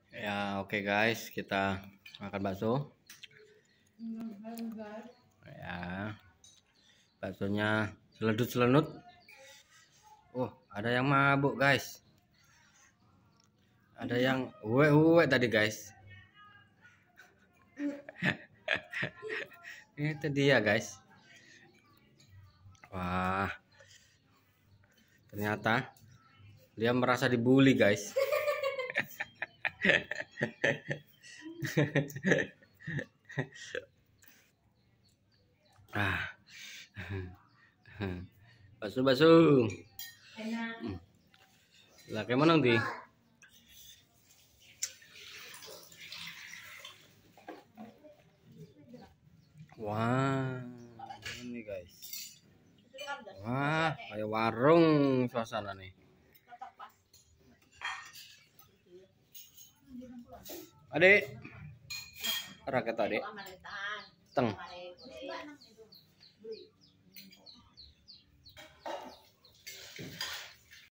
Ya, oke guys, kita makan bakso. Ya, baksonya seledut-selenut. Oh, ada yang mabuk guys. Ada yang uwe-uwe tadi guys. Itu dia guys. Wah, ternyata dia merasa dibully guys. Bakso. Lah kayak mana nanti? Wah, ini guys. Wah, kayak warung suasana nih. Adik, rakyat adik. Teng.